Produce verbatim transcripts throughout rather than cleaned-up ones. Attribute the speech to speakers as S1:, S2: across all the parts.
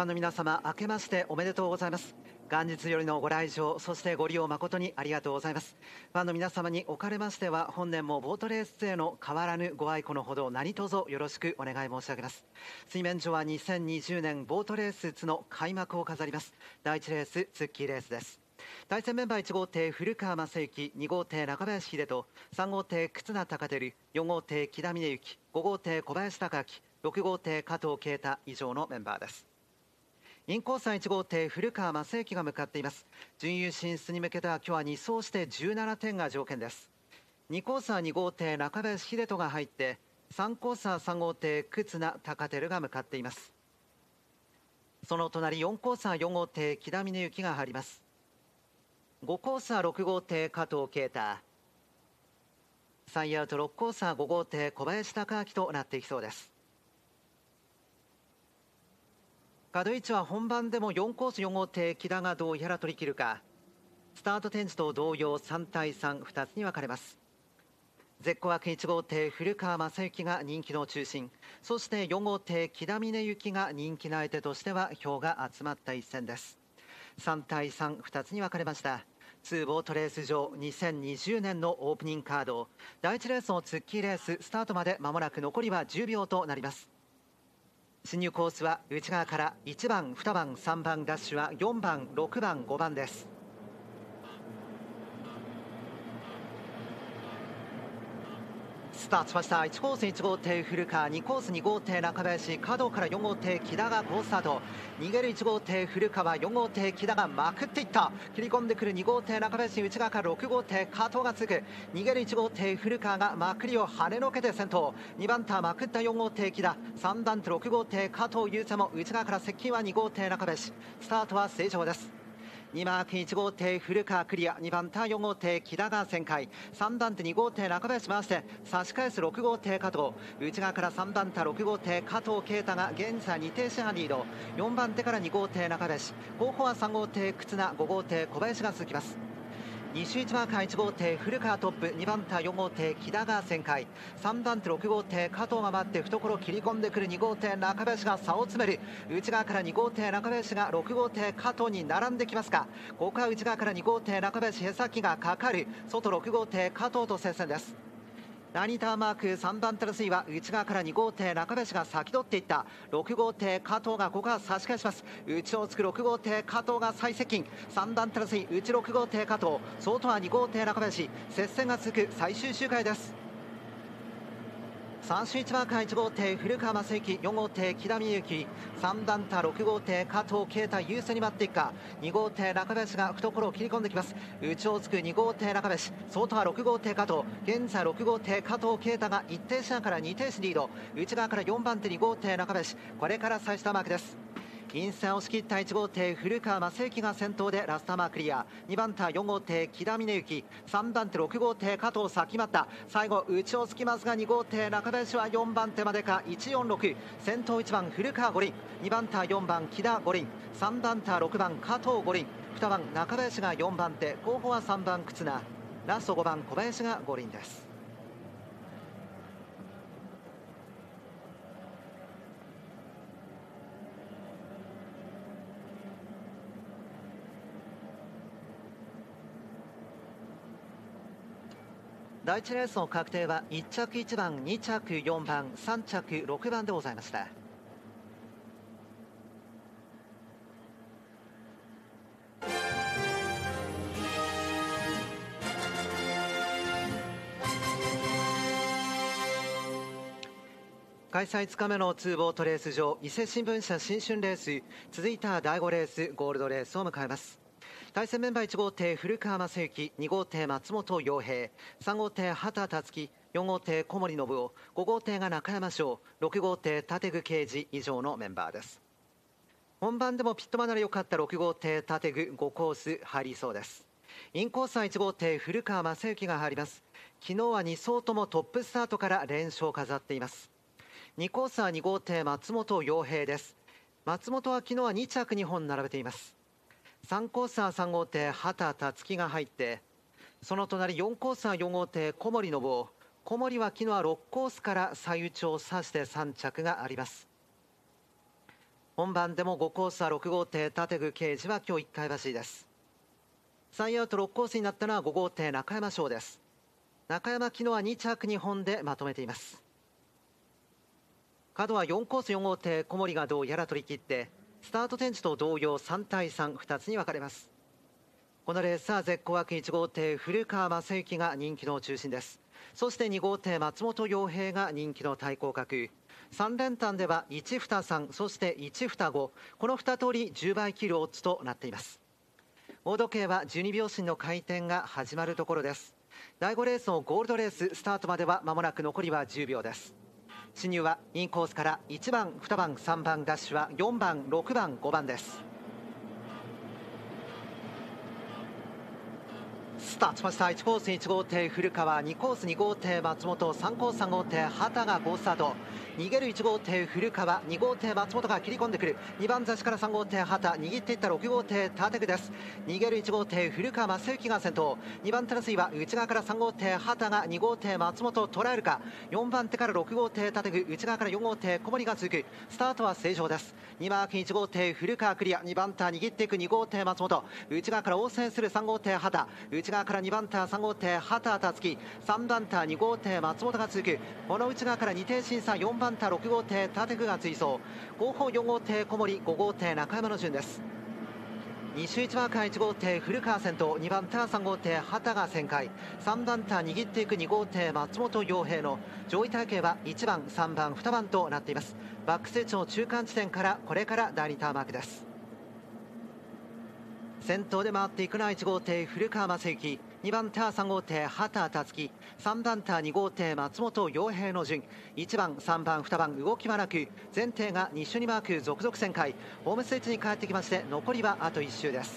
S1: ファンの皆様、明けましておめでとうございます。元日よりのご来場、そしてご利用誠にありがとうございます。ファンの皆様におかれましては、本年もボートレースへの変わらぬご愛顧のほど何卒よろしくお願い申し上げます。水面上はにせんにじゅうねんボートレースの開幕を飾りますだいいちレースツッキーレースです。対戦メンバーいち号艇古川正幸、に号艇中林秀人、さん号艇忽那孝輝、よん号艇木田峰幸、ご号艇小林孝明、ろく号艇加藤啓太、以上のメンバーです。インコースはいち号艇古川正幸が向かっています。準優進出に向けては今日はに走してじゅうななてんが条件です。にコースはに号艇中林秀人が入って、さんコースはさん号艇忽那孝輝が向かっています。その隣よんコースはよん号艇木田峰幸が入ります。ごコースはろく号艇加藤啓太、さんアウトろくコースはご号艇小林孝明となっていきそうです。角位置は本番でもよんコースよん号艇木田がどうやら取り切るか。スタート展示と同様さん対さん、ふたつに分かれます。絶好枠いち号艇古川正幸が人気の中心、そしてよん号艇木田峰幸が人気の相手としては票が集まった一戦です。さん対さん、ふたつに分かれました。にボートレース場にせんにじゅうねんのオープニングカードだいいちレースのツッキーレーススタートまで間もなく残りはじゅうびょうとなります。進入コースは内側からいちばん、にばん、さんばん、ダッシュはよんばん、ろくばん、ごばんです。スタートしました。いちコースいち号艇古川、にコースに号艇中林、角からよん号艇木田が好スタート。逃げるいち号艇古川、よん号艇木田がまくっていった。切り込んでくるに号艇中林、内側からろく号艇加藤が続く。逃げるいち号艇古川がまくりを跳ねのけて先頭。にばんターまくったよん号艇木田、さんばん手ろく号艇加藤優太も内側から接近はに号艇中林。スタートは正常です。にマークいち号艇古川クリア、にばんターよん号艇木田が旋回、さんばん手に号艇中林回して差し返すろく号艇加藤、内側からさんばん手ろく号艇加藤啓太が現在に停止半リード。よんばん手からに号艇中林、後方はさん号艇忽那、ご号艇小林が続きます。西内マーカーいち号艇古川トップ、にばん手よん号艇木田が旋回、さんばん手ろく号艇加藤が回って懐切り込んでくるに号艇中林が差を詰める。内側からに号艇中林がろく号艇加藤に並んできますか。ここは内側からに号艇中林へさきがかかる。外ろく号艇加藤と接戦です。ラニターマークさんばん手の水は内側からに号艇中林が先取っていった。ろく号艇加藤がここは差し返します。内をつくろく号艇加藤が最接近、さんばん手の水内ろく号艇加藤、外はに号艇中林、接戦が続く最終周回です。さん周いちマーカーいち号艇古川正幸、よん号艇木田美幸、さんばん手ろく号艇加藤啓太優勢に待っていくか。に号艇中林が懐を切り込んできます。内をつくに号艇中林、外はろく号艇加藤、現在ろく号艇加藤啓太がいち停止からに停止リード。内側からよんばん手に号艇中林、これから最初マークです。イン線を押し切ったいち号艇古川正幸が先頭でラストマーククリア。にばん手よん号艇木田峰幸、さんばん手ろく号艇加藤先待った。最後内をつきますがに号艇中林はよんばん手までか。いちよんろく、先頭いちばん古川五輪、にばん手よんばん木田五輪、さんばん手ろくばん加藤五輪、にばん中林がよんばん手、後方はさんばん忽那、ラストごばん小林が五輪です。だいいちレースの確定はいっ着いちばん、に着よんばん、さん着ろくばんでございました。開催いつかめのにボートレース場伊勢新聞社新春レース、続いただいごレースゴールドレースを迎えます。対戦メンバーいち号艇古川正幸、に号艇松本洋平、さん号艇畑達樹、よん号艇小森信夫、ご号艇が中山翔、ろく号艇立具啓二、以上のメンバーです。本番でもピット離れ良かったろく号艇立具ごコース入りそうです。インコースはいち号艇古川正幸が入ります。昨日はに走ともトップスタートから連勝を飾っています。にコースはに号艇松本洋平です。松本は昨日はに着にほん並べています。さんコースはさん号艇畑達樹が入って、その隣よんコースはよん号艇小森信夫、小森は昨日はろくコースから最内を指してさん着があります。 本番でもごコースはろく号艇立具啓二は今日いっかい走りです。さんアウトろくコースになったのはご号艇中山翔です。中山昨日はに着にほんでまとめています。角はよんコースよん号艇小森がどうやら取り切って、スタート天地と同様さん対さん、ふたつに分かれます。このレースは絶好枠いち号艇古川正幸が人気の中心です。そしてに号艇松本洋平が人気の対抗格。さん連単ではいち、に、さん、そしていち、に、ご、このに通りじゅうばい切るオッズとなっています。大時計はじゅうにびょう針の回転が始まるところです。だいごレースのゴールドレーススタートまでは間もなく残りはじゅうびょうです。進入はインコースからいちばん、にばん、さんばん、ダッシュはよんばん、ろくばん、ごばんです。スタートしました。いちコースいち号艇古川、にコースに号艇松本、さんコースさん号艇畑が好スタート。逃げるいち号艇古川、に号艇松本が切り込んでくる。にばん座しからさん号艇畑、握っていったろく号艇立具です。逃げるいち号艇古川正幸が先頭。にばん手の水は内側からさん号艇畑がに号艇松本を捉えるか。よんばん手からろく号艇立具、内側からよん号艇小森が続く。スタートは正常です。にマークいち号艇古川クリア、にばん手握っていくに号艇松本、内側から応戦するさん号艇畑、内側からにばん手さん号艇畑たつき、さんばん手に号艇松本が続く。この内側からに艇審査よんばん手ろく号艇立具が追走。後方よん号艇小森、ご号艇中山の順です。に周いちマーカーいち号艇古川先頭、にばん手はさん号艇畑が旋回、さんばん手握っていくに号艇松本洋平の上位体系はいちばん、さんばん、にばんとなっています。バックステージの中間地点からこれからだいにターンマークです。先頭で回っていくのはいち号艇古川正幸、にばん手はさん号艇畑たつき、さんばん手はに号艇松本洋平の順、いちばん、さんばん、にばん動きはなく、全艇がに周にマーク続々旋回、ホームステージに帰ってきまして、残りはあといち周です。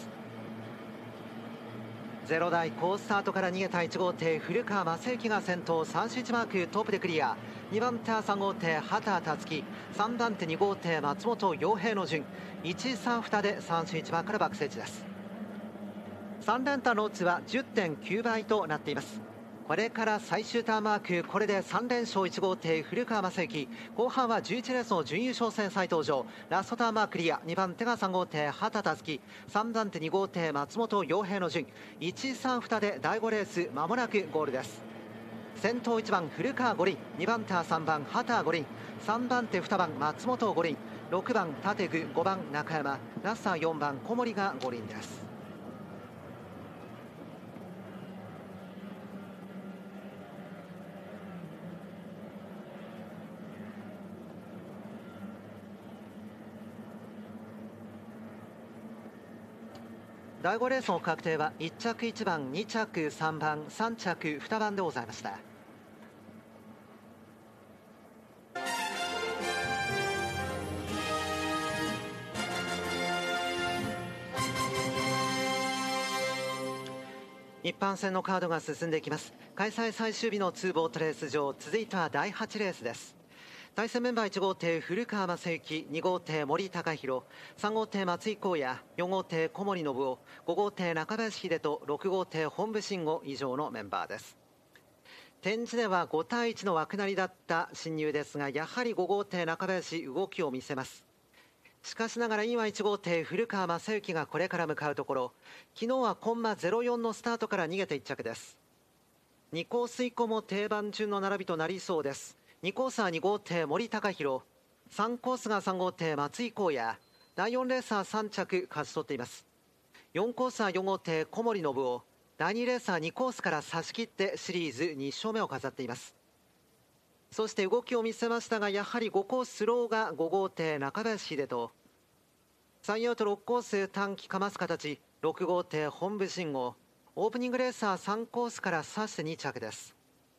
S1: ゼロ台好スタートから逃げたいち号艇古川正幸が先頭、さん周いちマークトップでクリア。にばん手はさん号艇畑たつき、さんばん手に号艇松本洋平の順、いち、さん、にでさん周いちマークからバックステージです。さん連単のオッズは じゅってんきゅうばいとなっています。これから最終ターンマーク、これでさん連勝いち号艇古川正幸、後半はじゅういちレースの準優勝戦再登場。ラストターンマーククリア、にばん手がさん号艇畑たつき、さんばん手に号艇松本洋平の順、いち、さん、にでだいごレースまもなくゴールです。先頭いちばん古川五輪、にばん手はさんばん畑五輪、さんばん手にばん松本五輪、ろくばん立具、ごばん中山、ラスターよんばん小森が五輪です。だいごレースの確定はいち着いちばん、に着さんばん、さん着にばんでございました。一般戦のカードが進んでいきます。開催最終日のツーボートレース場、続いてはだいはちレースです。対戦メンバーいち号艇古川正幸、に号艇森高弘、さん号艇松井光也、よん号艇小森信夫、ご号艇中林秀人、ろく号艇本部慎吾以上のメンバーです。展示ではご対いちの枠なりだった進入ですが、やはりご号艇中林動きを見せます。しかしながら今いち号艇古川正幸がこれから向かうところ、昨日はコンマゼロよんのスタートから逃げていっ着です。にコース以降も定番順の並びとなりそうです。にコースはに号艇森高弘、さんコースがさん号艇松井光也、だいよんレースはさん着勝ち取っています。よんコースはよん号艇小森信夫、だいにレースはにコースから差し切ってシリーズに勝目を飾っています。そして動きを見せましたが、やはりごコーススローがご号艇中林秀人、さんアウトろくコース短期かます形、ろく号艇本部慎吾、オープニングレースはさんコースから差してに着です。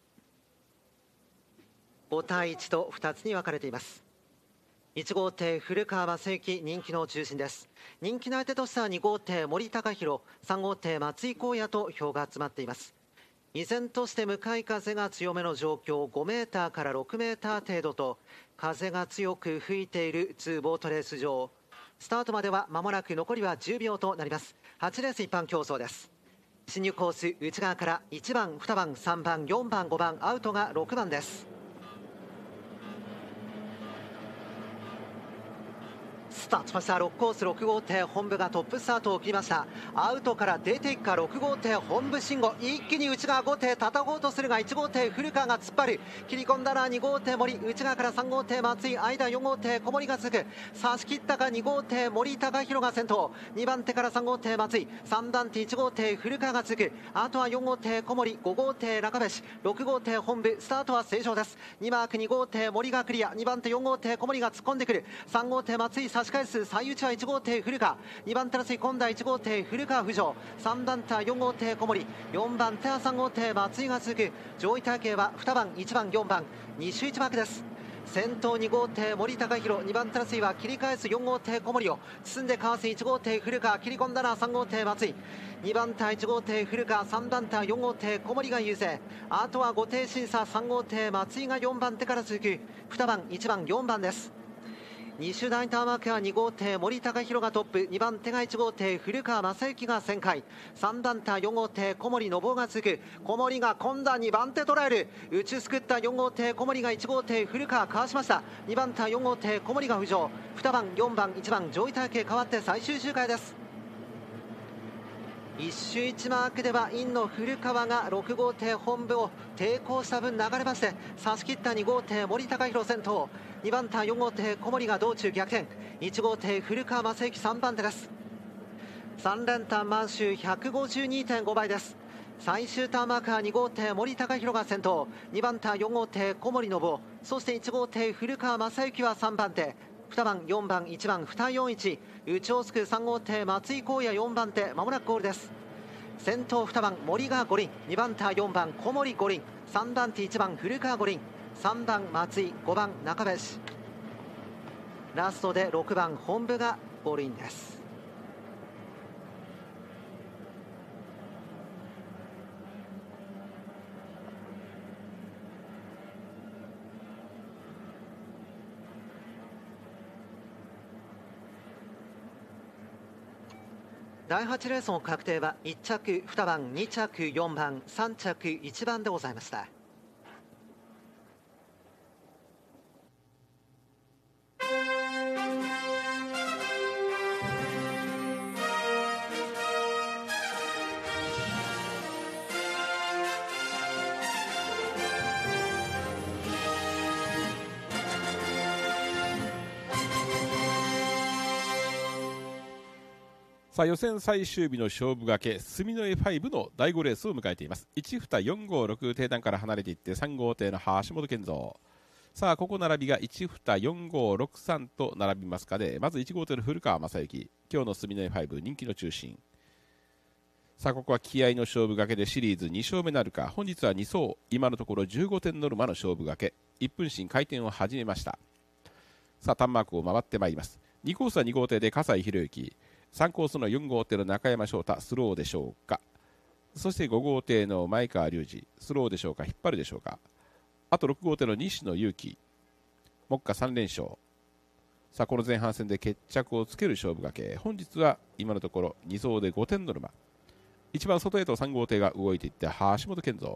S1: ご対いちとふたつに分かれています。いち号艇古川正幸、人気の中心です。人気の相手としてはに号艇森高弘、さん号艇松井光也と票が集まっています。依然として向かい風が強めの状況、ごメーターからろくメーター程度と風が強く吹いているツーボートレース場。スタートまでは間もなく残りはじゅうびょうとなります。はちレース一般競争です。進入コース内側からいちばん、にばん、さんばん、よんばん、ごばん、アウトがろくばんです。 スタートしました。ろくコースろく号艇本部がトップスタートを切りました。アウトから出ていくか。ろく号艇本部慎吾、一気に内側ご艇叩こうとするがいち号艇古川が突っ張る。切り込んだなに号艇森、内側からさん号艇松井、間よん号艇小森が続く。差し切ったかに号艇森高弘が先頭、にばん手からさん号艇松井、さんばん手いち号艇古川が続く。あとはよん号艇小森、ご号艇中林、ろく号艇本部。スタートは正常です。にマークに号艇森がクリア、にばん手よん号艇小森が突っ込んでくる。さん号艇松井差し返す。最内はいち号艇古川、にばん手の水今度はいち号艇古川浮上、さんばん手はよん号艇小森、よんばん手はさん号艇松井が続く。上位体系はにばんいちばんよんばんに周いち枠です。先頭に号艇森高弘、にばん手の水は切り返すよん号艇小森を包んでかわすいち号艇古川、切り込んだなさん号艇松井、にばん手はいち号艇古川、さんばん手はよん号艇小森が優勢。あとはご艇審査さん号艇松井がよんばん手から続く。にばんいちばんよんばんです。に周大ターマークはに号艇森高弘がトップ、にばん手がいち号艇古川正幸が旋回、さんばん手はよん号艇小森信夫が続く。小森が今度はにばん手捉える。打ちすくったよん号艇小森がいち号艇古川かわしました。にばん手はよん号艇小森が浮上、にばんよんばんいちばん上位体系変わって最終周回です。いち周いちマークではインの古川がろく号艇本部を抵抗した分流れまして、差し切ったに号艇森高弘先頭、にばん手はよん号艇小森が道中逆転、いち号艇古川正幸さんばん手です。さん連単満周 ひゃくごじゅうにてんご 倍です。最終ターンマークはに号艇森高弘が先頭、にばん手はよん号艇小森信夫、そしていち号艇古川正幸はさんばん手、にばんよんばんいちばんによんいち、内をつくさん号艇松井光也よんばん手、まもなくゴールです。先頭にばん森が五輪、にばん手はよんばん小森五輪、さんばん手いちばん古川五輪、さんばん松井、ごばん中林、ラストでろくばん本部がゴールインです。だいはちレースの確定はいっ着にばん、に着よんばん、さん着いちばんでございました。
S2: さあ予選最終日の勝負がけ住之江ファイブのだいごレースを迎えています。いち、に、よん、ご、ろく定段から離れていってさん号艇の橋本健三、さあここ並びがいち、に、よん、ご、ろく、さんと並びますかね。まずいち号艇の古川正幸、今日の住之江ファイブ人気の中心。さあここは気合の勝負がけでシリーズに勝目なるか。本日はに走、今のところじゅうごてんノルマの勝負がけ、いっぷん新回転を始めました。さあターンマークを回ってまいります。にコースはに号艇で葛西博之、さんコースのよん号艇の中山翔太、スローでしょうか。そしてご号艇の前川隆二、スローでしょうか、引っ張るでしょうか。あとろく号艇の西野裕樹、目下さん連勝。さあこの前半戦で決着をつける勝負がけ、本日は今のところに走でごてんノルマ、一番外へとさん号艇が動いていって橋本健三。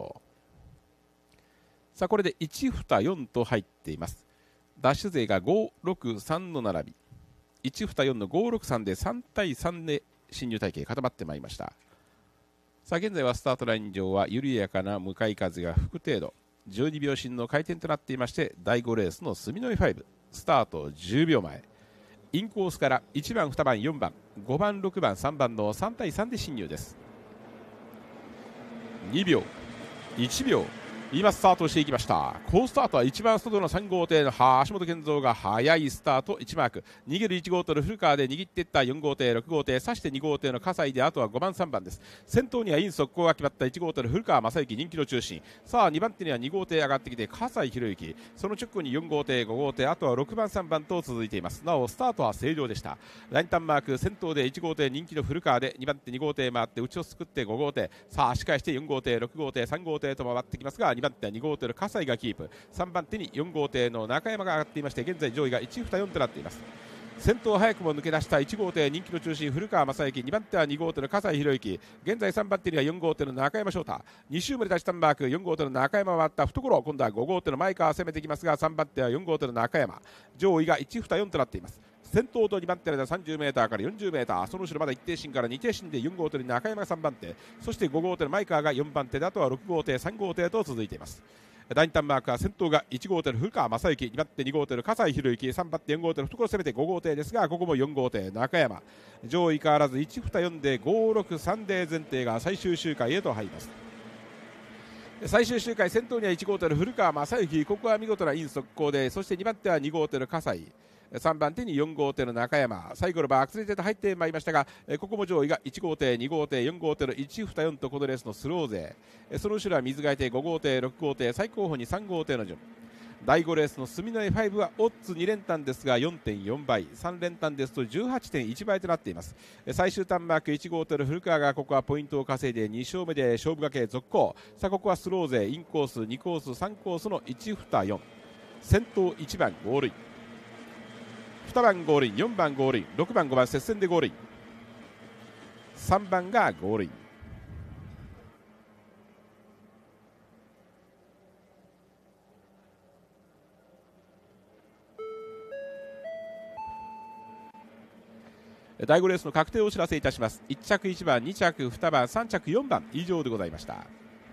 S2: さあこれでいち、に、よんと入っています。ダッシュ勢がご、ろく、さんの並び、いち、に、よんのご、ろく、さんでさん対さんで進入体系固まってまいりました。さあ現在はスタートライン上は緩やかな向かい風が吹く程度、じゅうにびょう進の回転となっていまして、だいごレースの住之江ファイブスタートじゅうびょうまえ、インコースからいちばん、にばん、よんばん、ごばん、ろくばん、さんばんのさん対さんで進入です。にびょう、いちびょう、今スタートしていきました。好スタートは一番外のさん号艇の橋本健三が速いスタートいちマーク、逃げるいち号艇の古川で握っていったよん号艇、ろく号艇、そしてに号艇の葛西で、あとはごばん、さんばんです。先頭にはイン速攻が決まったいち号艇の古川正幸、人気の中心。さあにばん手にはに号艇上がってきて葛西博之、その直後によん号艇、ご号艇、あとはろくばん、さんばんと続いています。なおスタートは正常でした。ラインターンマーク先頭でいち号艇人気の古川で、にばん手に号艇回って内をすくってご号艇、さあ足返してよん号艇、ろく号艇、さん号艇と回ってきますが、にばん手はに号艇の葛西がキープ、さんばん手によん号艇の中山が上がっていまして、現在上位がいち、に、よんとなっています。先頭早くも抜け出したいち号艇人気の中心古川正幸、にばん手はに号艇の葛西博之、現在さんばん手にはよん号艇の中山翔太、に周まで出したマーク、よん号艇の中山回った懐、今度はご号艇の前川攻めてきますが、さんばん手はよん号艇の中山、上位がいち、に、よんとなっています。 先頭とにばん手の間 さんじゅうメーター から よんじゅうメーター、その後ろまだいち艇進からに艇進でよん号艇に中山がさんばん手、そしてご号艇の前川がよんばん手で、あとはろく号艇さん号艇と続いています。第二ターンマークは先頭がいち号艇の古川正幸、にばん手に号艇の笠井宏之、さんばん手よん号艇の懐攻めてご号艇ですが、ここもよん号艇中山、上位変わらずいち、に、よんでご、ろく、さんで前提が最終周回へと入ります。最終周回先頭にはいち号艇の古川正幸、ここは見事なイン速攻で、そしてにばん手はに号艇の笠井、さんばん手によん号艇の中山、最後のバーアクセルテーと入ってまいりましたが、ここも上位がいち号艇、に号艇、よん号艇のいち、に、よんとこのレースのスロー勢、その後ろは水替え艇ご号艇、ろく号艇、最後方にさん号艇の順。だいごレースの住之江ファイブはオッズに連単ですが よんてんよん 倍、さん連単ですと じゅうはちてんいち 倍となっています。最終ターンマークいち号艇の古川がここはポイントを稼いでに勝目で勝負掛け続行。さあここはスロー勢インコースにコースさんコースのいち、に、よん、先頭いちばんゴールイン、にばんゴールイン、よんばんゴールイン、ろくばんごばん接戦でゴールイン、さんばんがゴールイン。だいごレースの確定をお知らせいたします。いち着いちばん、に着にばん、さん着よんばん以上でございました。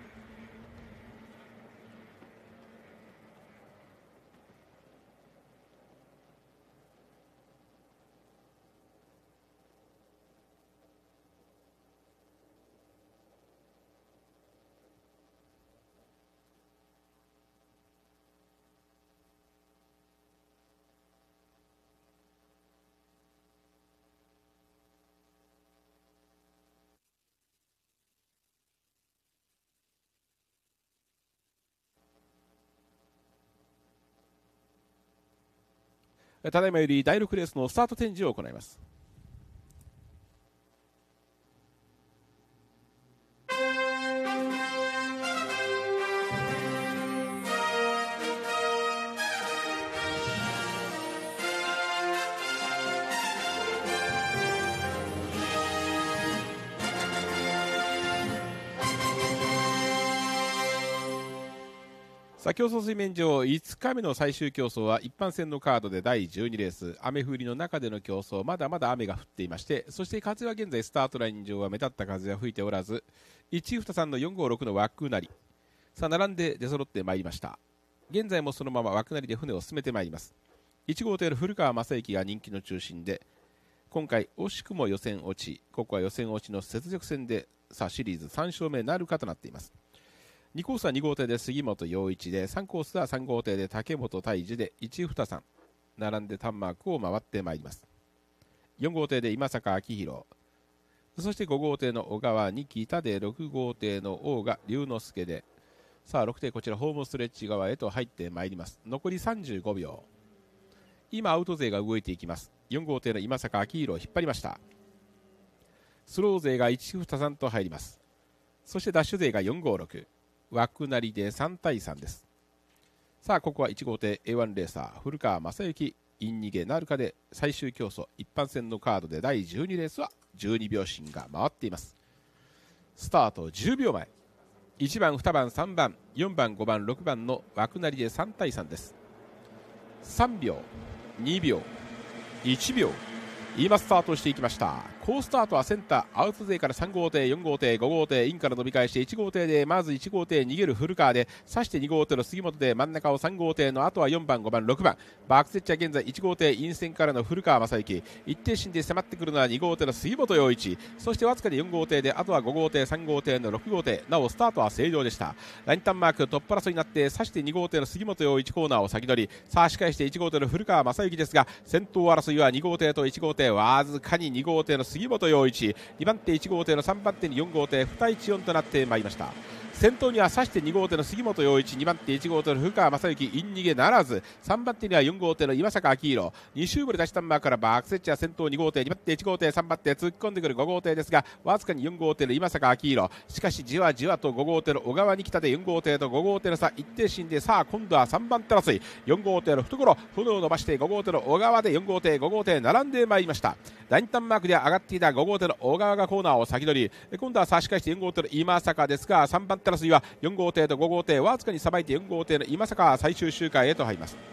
S2: ただいまよりだいろくレースのスタート展示を行います。さあ競争水面上いつかめの最終競争は一般戦のカードでだいじゅうにレース、雨降りの中での競争、まだまだ雨が降っていまして、そして風は現在スタートライン上は目立った風は吹いておらず、いち、に、さんのよん、ご、ろくの枠なり、さあ並んで出揃ってまいりました。現在もそのまま枠なりで船を進めてまいります。いち号艇の古川正幸が人気の中心で、今回惜しくも予選落ち、ここは予選落ちの雪辱戦で、さあシリーズさん勝目なるかとなっています。にコースはに号艇で杉本陽一で、さんコースはさん号艇で竹本泰治でいち、に、さん並んでタンマークを回ってまいります。よん号艇で今坂明宏、そしてご号艇の小川二木田でろく号艇の大賀龍之介で、さあろく艇こちらホームストレッチ側へと入ってまいります。残りさんじゅうごびょう、今アウト勢が動いていきます。よん号艇の今坂明宏を引っ張りました。スロー勢がいち、に、さんと入ります。そしてダッシュ勢がよん、ご、ろく、枠なりでさん対さんです。さあここはいち号艇 エーワン レーサー古川正幸イン逃げなるかで最終競争、一般戦のカードでだいじゅうにレースはじゅうにびょう針が回っています。スタートじゅうびょうまえ、いちばんにばんさんばんよんばんごばんろくばんの枠なりでさん対さんです。さんびょう、にびょう、いちびょう、今スタートしていきました。好スタートはセンターアウト勢からさん号艇、よん号艇、ご号艇インから伸び返していち号艇でまずいち号艇逃げる古川で、刺してに号艇の杉本で真ん中をさん号艇のあとはよんばん、ごばん、ろくばん、バックセッチは現在いち号艇陰線からの古川正幸、一定心で迫ってくるのはに号艇の杉本陽一、そしてわずかによん号艇であとはご号艇、さん号艇のろく号艇、なおスタートは正常でした。ラインターンマークトップ争いになって刺してに号艇の杉本陽一コーナーを先取り、さあ仕返していち号艇の古川正幸ですが、先頭争いはに号艇といち号艇、わずかにに号艇の杉本陽一、にばん手いち号艇のさんばん手によん号艇にいちよんとなってまいりました。先頭には刺してに号艇の杉本陽一、にばん手いち号艇の古川正幸イン逃げならず、さんばん手にはよん号艇の今坂明宏、に周部で出したンバーからバックセッチは先頭に号艇、にばん手いち号艇、さんばん手突っ込んでくるご号艇ですが、わずかによん号艇の今坂明宏、しかしじわじわとご号艇の小川に来たでよん号艇とご号艇の差一定心で、さあ今度はさんばん手争い、よん号艇の懐船を伸ばしてご号艇の小川でよん号艇ご号艇並んでまいりました。ラインターンマークで上がっていたご号艇の小川がコーナーを先取り、今度は差し返してよん号艇の今坂ですが、さんばん手争いはよん号艇とご号艇わずかにさばいてよん号艇の今坂最終周回へと入ります。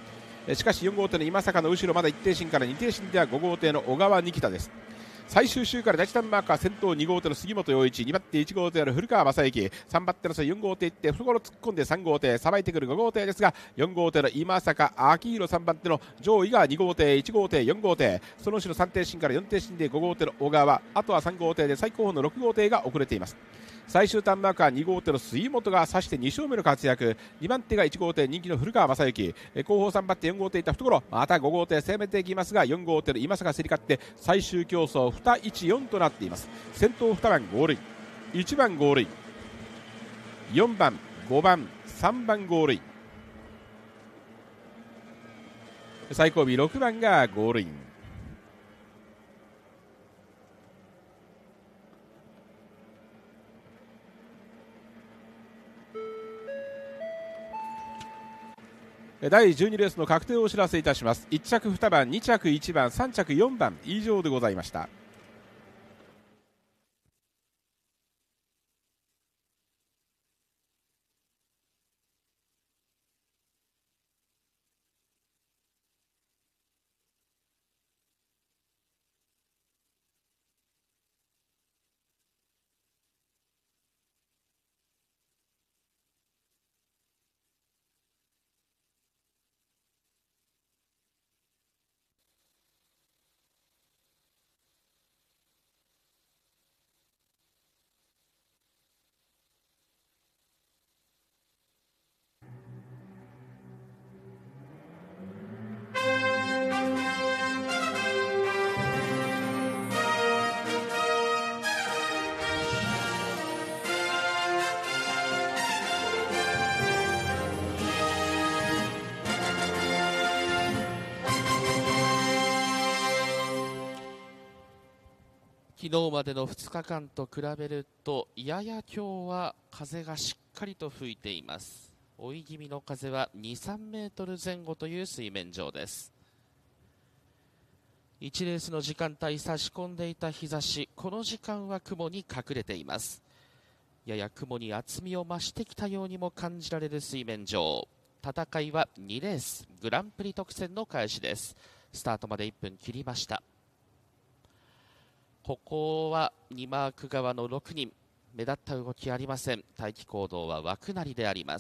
S2: しかしよん号艇の今坂の後ろまだいち艇進からに艇進ではご号艇の小川二木田です。最終周から第一ターンマーカー先頭に号艇の杉本陽一、に番手いち号艇の古川正幸、さん番手のよん号艇行って懐突っ込んでさん号艇さばいてくるご号艇ですが、よん号艇の今坂明宏、さん番手の上位がに号艇いち号艇よん号艇、その後ろさん艇進からよん艇進でご号艇の小川、あとはさん号艇で最高峰のろく号艇が遅れています。最終ターンマーカーに号艇の杉本が指してに勝目の活躍、に番手がいち号艇人気の古川正幸、後方さん番手よん号艇いった懐、またご号艇攻めていきますが、よん号艇の今坂競り勝って最終競争にいちよんとなっています。先頭に番ゴールイン、いち番ゴールイン、よん番ご番さん番ゴールイン、最後尾ろく番がゴールイン。だいじゅうにレースの確定をお知らせいたします。いち着に番、に着いち番、さん着よん番以上でございました。
S3: 昨日までのふつかかんと比べるとやや今日は風がしっかりと吹いています。追い気味の風はに、さんメートル前後という水面上です。いちレースの時間帯差し込んでいた日差し、この時間は雲に隠れています。やや雲に厚みを増してきたようにも感じられる水面上。戦いはにレースグランプリ特選の開始です。スタートまでいっぷん切りました。ここはにマーク側のろくにん、目立った動きありません。待機行動は枠なりであります。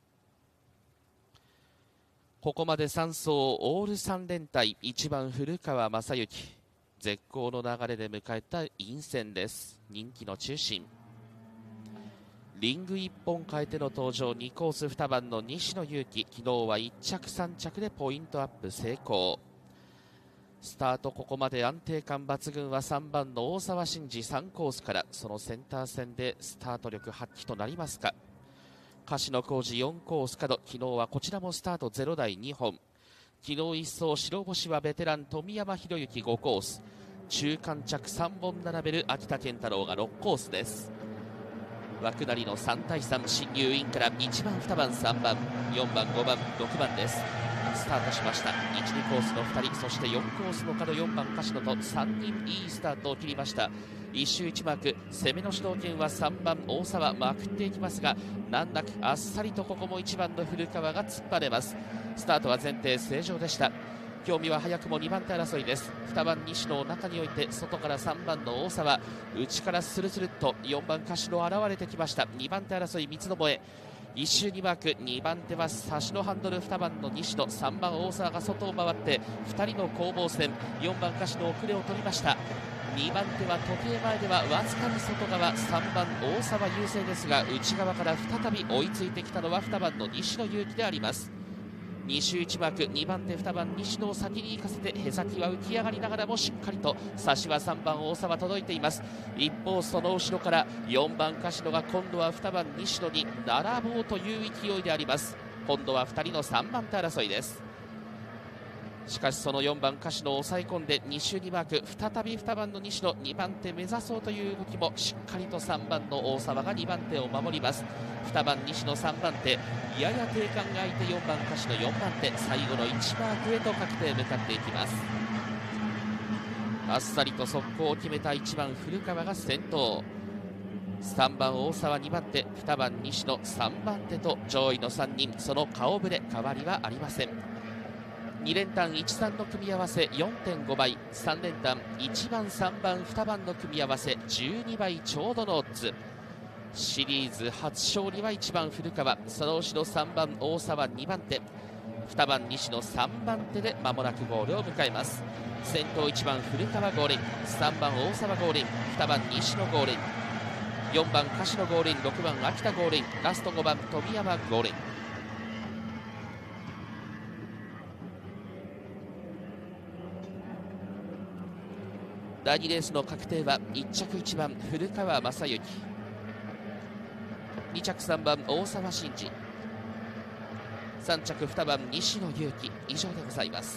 S3: ここまでさん走オールさん連隊、いちばん古川正幸、絶好の流れで迎えた陰線です。人気の中心、リングいっぽん変えての登場、にコースに番の西野勇気、昨日はいち着さん着でポイントアップ成功。スタートここまで安定感抜群はさんばんの大沢慎二、さんコースからそのセンター線でスタート力発揮となりますか。樫野浩二よんコース角、昨日はこちらもスタートゼロ台にほん。昨日いっ走白星はベテラン富山博之ごコース、中間着さんぼん並べる秋田健太郎がろくコースです。枠なりのさん対さん、新入院からいちばんに番さんばんよんばんごばんろくばんです。スタートしました。いち、にコースのふたり、そしてよんコースの角よんばん樫野とさんにんいいスタートを切りました。いっ周いちマーク、攻めの主導権はさんばん大沢、まくっていきますが難なくあっさりとここもいちばんの古川が突っ張れます。スタートは前提正常でした。興味は早くもにばん手争いです。にばん西野を中に置いて外からさんばんの大沢、内からスルスルっとよんばん樫野現れてきました。にばん手争い三つどもえ、いっ周にマーク、にばん手は差しのハンドル、にばんの西野、さんばん大沢が外を回ってふたりの攻防戦、よんばん樫野遅れを取りました。にばん手は時計前ではわずかに外側、さんばん大沢優勢ですが内側から再び追いついてきたのはにばんの西野勇気であります。に周いちマーク、にばん手にばん西野を先に行かせてへさきは浮き上がりながらもしっかりと差しはさんばん大沢届いています。一方その後ろからよんばん樫野が今度はにばん西野に並ぼうという勢いであります。今度はふたりのさんばん手争いです。しかしそのよんばん樫野を抑え込んでに周にマーク、再びにばんの西野、にばん手目指そうという動きもしっかりとさんばんの大沢がにばん手を守ります。にばん西野、さんばん手、やや定感が空いてよんばん樫野、よんばん手、最後のいちマークへとかけて向かっていきます。あっさりと速攻を決めたいちばん古川が先頭、さんばん大沢、にばん手、にばん西野、さんばん手と上位のさんにん、その顔ぶれ変わりはありません。 に連単いちさんの組み合わせ よんてんご 倍、さん連単いちばんさんばんにばんの組み合わせじゅうにばいちょうどのオッズ。シリーズ初勝利はいちばん古川、その後ろさんばん大沢にばん手、にばん西のさんばん手で間もなくゴールを迎えます。先頭いちばん古川ゴールイン、さんばん大沢ゴールイン、にばん西野ゴールイン、よんばん柏野ゴールイン、ろくばん秋田ゴールイン、ラストごばん富山ゴールイン。だいにレースの確定はいっ着いちばん古川正幸、に着さんばん大沢慎二、さん着にばん西野勇気、以上でございます。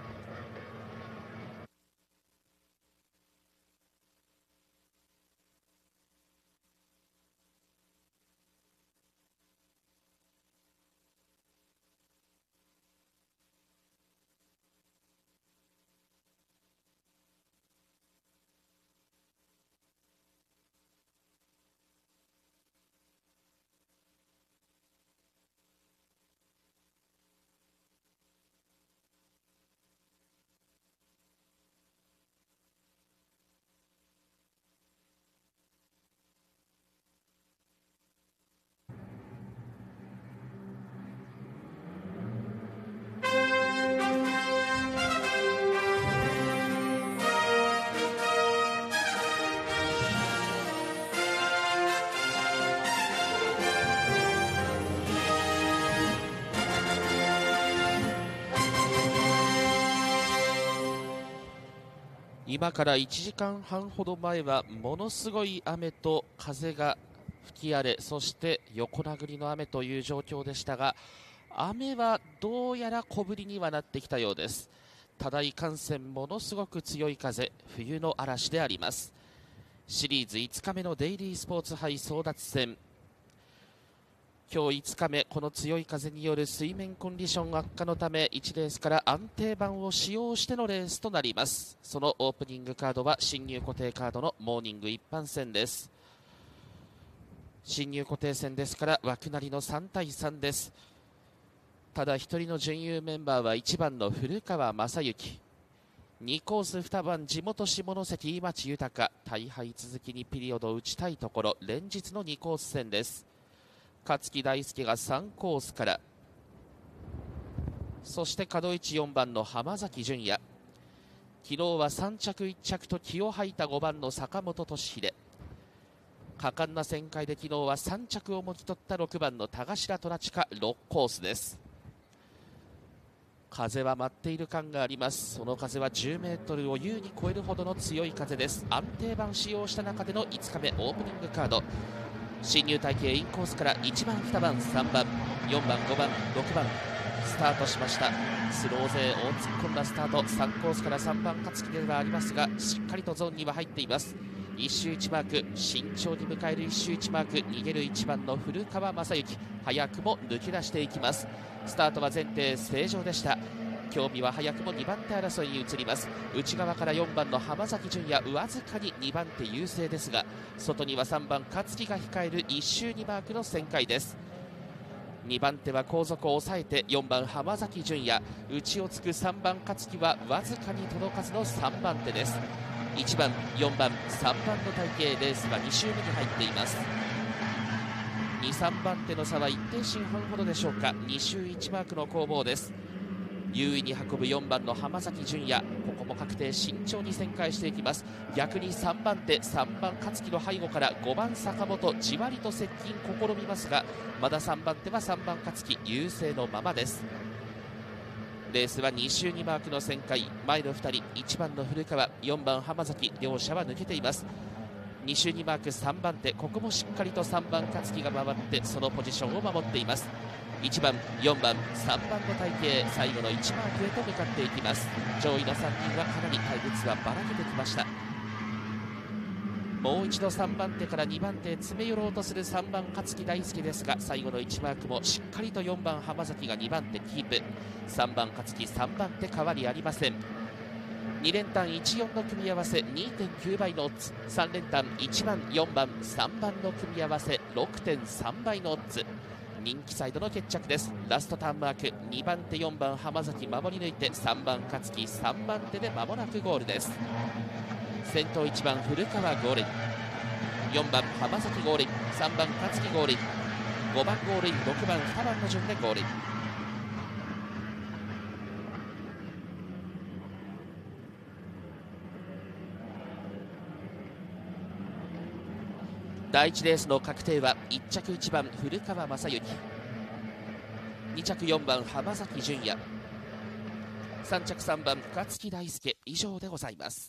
S3: 今からいちじかんはんほど前はものすごい雨と風が吹き荒れ、そして横殴りの雨という状況でしたが、雨はどうやら小降りにはなってきたようです。ただいかんせんものすごく強い風、冬の嵐であります。シリーズいつかめのデイリースポーツ杯争奪戦、今日いつかめ、この強い風による水面コンディション悪化のためいちレースから安定板を使用してのレースとなります。そのオープニングカードは進入固定カードのモーニング一般戦です。進入固定戦ですから枠なりのさんたいさんです。ただひとりの準優メンバーはいちばんの古川正幸、にコースにばん地元下関井町豊、大敗続きにピリオドを打ちたいところ、連日のにコース戦です。勝木大輔がさんコースから、そして角位置よんばんの浜崎純也、昨日はさん着いっ着と気を吐いたごばんの坂本俊秀、果敢な旋回で昨日はさん着をもぎ取ったろくばんの田頭虎近、ろくコースです。風は舞っている感があります。その風はじゅうメートルを優に超えるほどの強い風です。安定板使用した中でのいつかめオープニングカード、進入体系インコースからいちばんにばんさんばんよんばんごばんろくばんスタートしました。スロー勢を突っ込んだスタート、さんコースからさんばん勝木ではありますが、しっかりとゾーンには入っています。いち周いちマーク、慎重に迎えるいち周いちマーク、逃げるいちばんの古川正幸、早くも抜け出していきます。スタートは前提正常でした。興味は早くもにばん手争いに移ります。内側からよんばんの浜崎純也、わずかににばん手優勢ですが、外にはさんばん勝木が控えるいち周にマークの旋回です。にばん手は後続を抑えてよんばん浜崎純也、内をつくさんばん勝木はわずかに届かずのさんばん手です。いちばんよんばんさんばんの体系、レースはに周目に入っています。に、さんばん手の差はいってん進半ほどでしょうか。に周いちマークの攻防です。優位に運ぶよんばんの浜崎純也、ここも確定慎重に旋回していきます。逆にさんばん手さんばん勝木の背後からごばん坂本、じわりと接近試みますが、まださんばん手はさんばん勝木優勢のままです。レースはに周にマークの旋回、前のふたりいちばんの古川、よんばん浜崎、両者は抜けています。に周にマークさんばん手、ここもしっかりとさんばん勝木が回ってそのポジションを守っています。いちばんよんばんさんばんの体系、最後のいちマークへと向かっていきます。上位のさんにんはかなり隊列はばらけてきました。もう一度さんばん手からにばん手へ詰め寄ろうとするさんばん勝木大輔ですが、最後のいちマークもしっかりとよんばん浜崎がにばん手キープ、さんばん勝木さんばん手変わりありません。に連単いちよんの組み合わせ にてんきゅう 倍のオッズ、さん連単いちばんよんばんさんばんの組み合わせろくてんさんばいのオッズ。人気サイドの決着です。ラストターンマーク、にばん手よんばん浜崎守り抜いて、さんばん勝木さんばん手で間もなくゴールです。先頭いちばん古川ゴールイン、よんばん浜崎ゴールイン、さんばん勝木ゴールイン、ごばんゴールイン、ろくばんにばんの順でゴールイン。だいいちレースの確定はいっ着いちばん古川正幸、に着よんばん浜崎純也、さん着さんばん勝木大輔以上でございます。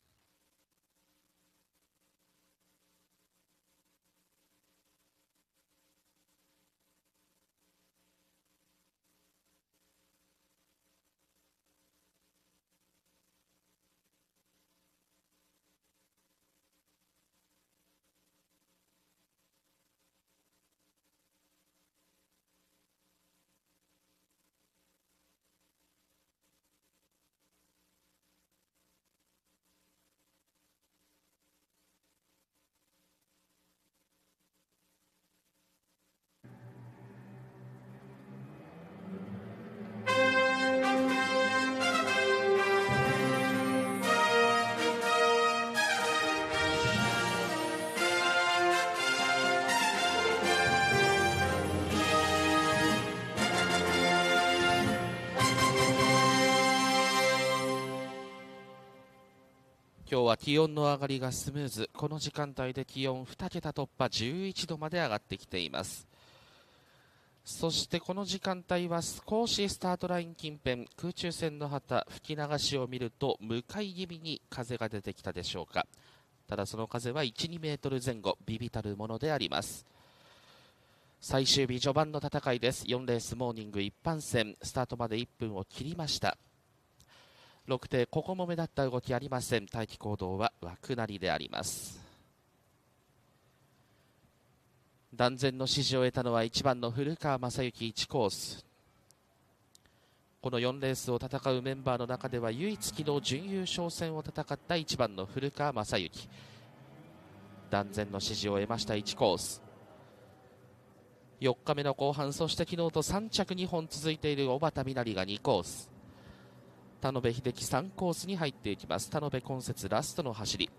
S3: 今日は気温の上がりがスムーズ。この時間帯で気温に桁突破、じゅういちどまで上がってきています。そしてこの時間帯は少しスタートライン近辺、空中戦の旗吹き流しを見ると向かい気味に風が出てきたでしょうか。ただその風はいち、にメートルぜん後、微々たるものであります。最終日序盤の戦いです。よんレースモーニング一般戦、スタートまでいっぷんを切りました。ろく手、ここも目立った動きありません。待機行動は枠なりであります。断然の支持を得たのはいちばんの古川正幸いちコース。このよんレースを戦うメンバーの中では唯一昨日準優勝戦を戦ったいちばんの古川正幸、断然の支持を得ましたいちコース。よっかめの後半、そして昨日とさん着にほん続いている小畑みなりがにコース、田辺秀樹さんコースに入っていきます。田辺今節ラストの走り、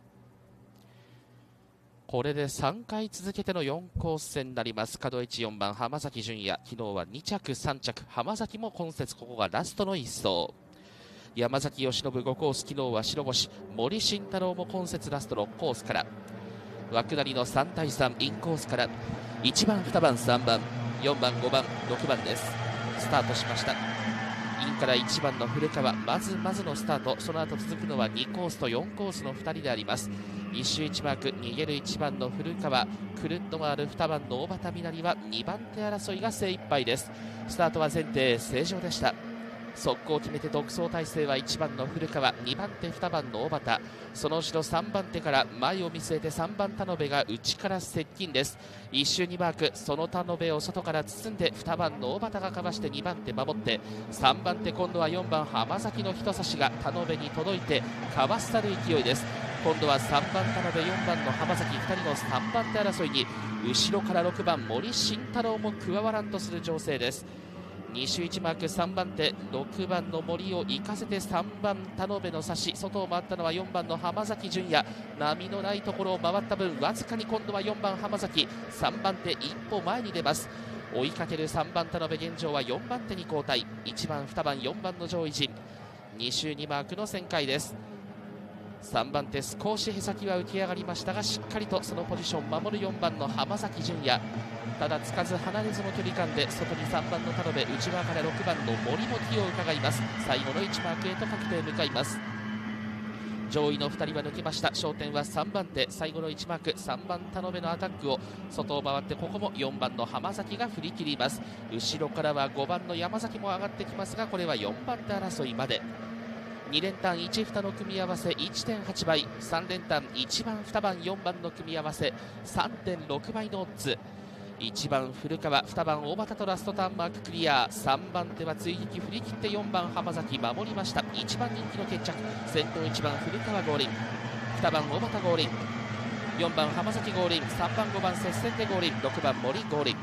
S3: これでさんかい続けてのよんコース戦になります。角いちよんばん浜崎純也、昨日はに着さん着、浜崎も今節ここがラストのいっ走。山崎由伸ごコース、昨日は白星。森慎太郎も今節ラストろくコースから、枠なりのさんたいさんインコースからいちばんにばんさんばんよんばんごばんろくばんです。スタートしました。インからいちばんの古川、まずまずのスタート。その後続くのはにコースとよんコースのふたりであります。いっ周いちマーク、逃げるいちばんの古川、くるっと回るにばんの小畑みなりはにばん手争いが精一杯です。スタートは前提正常でした。速攻を決めて独走体制はいちばんの古川、にばん手にばんの小畑、その後ろさんばん手から前を見据えてさんばん田辺が内から接近です。いっ周にマーク、その田辺を外から包んでにばんの小畑がかわしてにばん手守って、さんばん手今度はよんばん浜崎の人差しが田辺に届いてかわすたる勢いです。今度はさんばん田辺、よんばんの浜崎、ふたりのさんばん手争いに後ろからろくばん森慎太郎も加わらんとする情勢です。に周いちマーク、さんばん手ろくばんの森を行かせてさんばん田辺の差し、外を回ったのはよんばんの浜崎純也、波のないところを回った分わずかに今度はよんばん浜崎、さんばん手一歩前に出ます。追いかけるさんばん田辺、現状はよんばん手に交代、いちばんにばんよんばんの上位陣、に周にマークの旋回です。さんばん手少しへさきは浮き上がりましたが、しっかりとそのポジション守るよんばんの浜崎純也、ただつかず離れずの距離感で外にさんばんの田辺、内側からろくばんの森も気を伺います。最後のいちマークへと確定向かいます。上位のふたりは抜けました。焦点はさんばん手、最後のいちマーク、さんばん田辺のアタックを外を回って、ここもよんばんの浜崎が振り切ります。後ろからはごばんの山崎も上がってきますが、これはよんばん手争いまで。に連単いち、にの組み合わせ いってんはち 倍、さん連単いちばん、にばん、よんばんの組み合わせ さんてんろく 倍のオッズ。いちばん古川、にばん小畑とラストターンマーククリア、さんばん手は追撃振り切ってよんばん浜崎守りました。いちばん人気の決着、先頭いちばん古川合輪、にばん小畑合輪、 よんばん浜崎ゴールイン、さんばんごばん接戦でゴールイン、ろくばん森ゴールイン。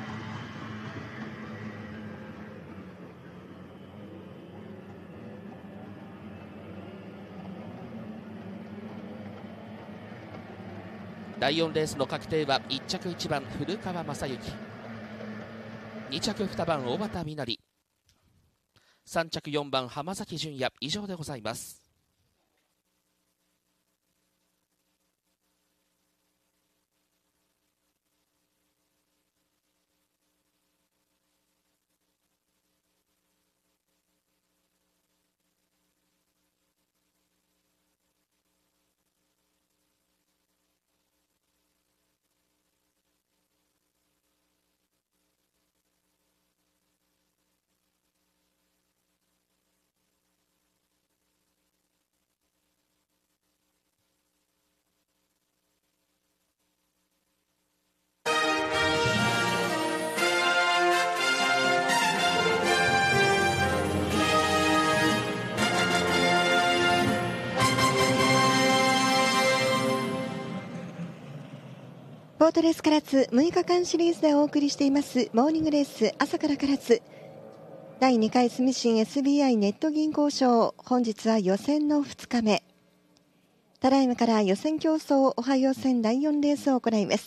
S3: だいよんレースの確定はいっちゃくいちばん古川正幸、にちゃくにばん小畑みなり、さんちゃくよんばん浜崎純也、以上でございます。
S4: ボートレース唐津むいかかんシリーズでお送りしていますモーニングレース朝から唐津だいにかい住信 エスビーアイ ネット銀行賞、本日は予選のふつかめ。ただいまから予選競争おはよう戦だいよんレースを行います。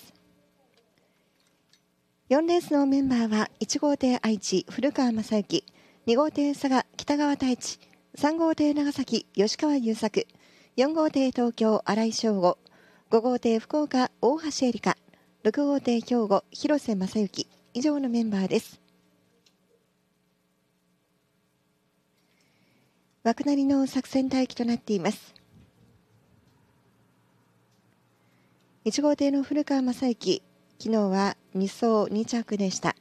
S4: よんレースのメンバーは、いち号艇愛知古川正幸、に号艇佐賀北川太一、さん号艇長崎吉川優作、よん号艇東京新井翔吾、ご号艇福岡大橋エリカ、ろく号艇兵庫広瀬正幸、以上のメンバーです。枠なりの作戦待機となっています。いち号艇の古川正幸、昨日はに走に着でした。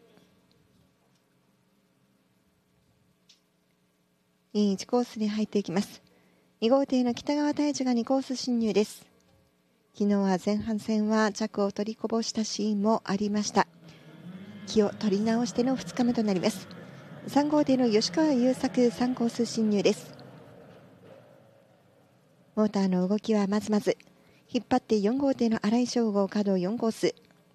S4: いいいちコースに入っていきます。に号艇の北川太一がにコース進入です。昨日は前半戦は着を取りこぼしたシーンもありました。気を取り直してのふつかめとなります。さん号艇の吉川優作さんコース進入です。モーターの動きはまずまず、引っ張ってよん号艇の新井翔吾角よんコース、